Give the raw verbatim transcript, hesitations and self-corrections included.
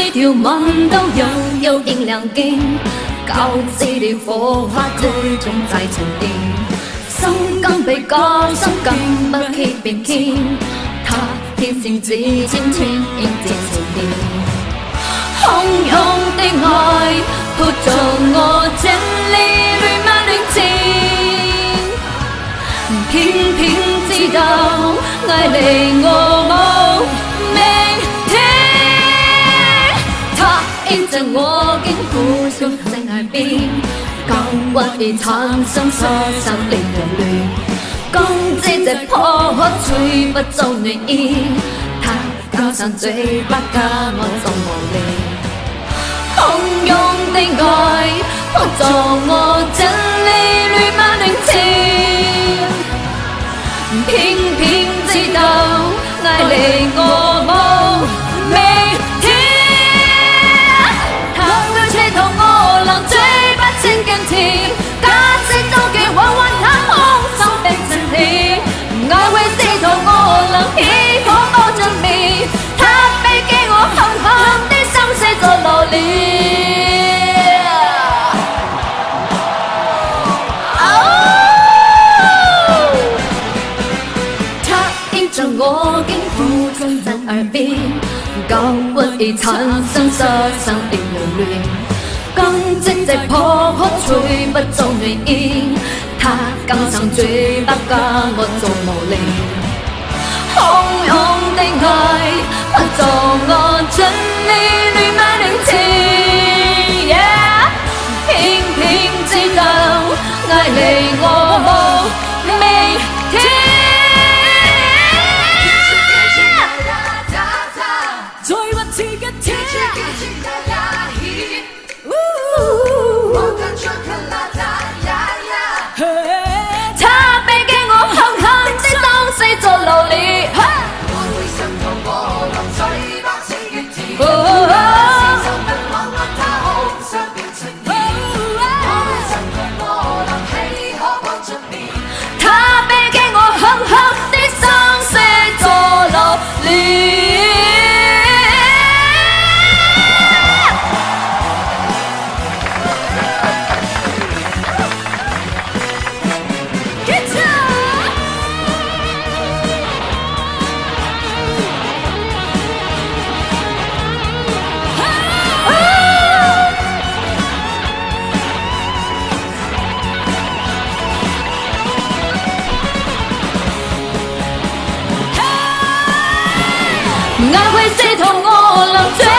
每條吻都有有影亮鏡，交織的火花最終在沉澱，心更被割傷，更不缺變遷，他天性只輕輕迎接潮電，洶湧的愛撲着我這裏亂漫亂纏，偏偏知道愛離我無明天，他印着我肩負着在耳邊，鋼骨已產生瑟瑟令人亂，鋼枝在破殼吹不走暖意，他加上嘴巴加我做無力，洶湧的愛撲着我這裏亂漫亂纏，偏偏知道愛離我無明天，他會切痛我讓嘴巴千更甜，假使終極緩緩他空手變成甜，愛會刺痛我讓皮膚包着面，他背給我狠狠地傷寫着流離，我肩負着在耳邊，鋼骨已產生瑟瑟令人亂，鋼枝在破殼吹不走暖意，他剛上嘴巴加我做無力，洶湧的愛撲着我這裏亂漫亂纏， yeah, 偏偏知道愛離我無明天。他背給我狠狠的傷死做流離，愛會滲透我讓嘴巴千越甜，是手不挽握他空想變成甜，愛會滲透我讓氣可放出面，他背給我狠狠的傷死做流離。愛會刺痛我讓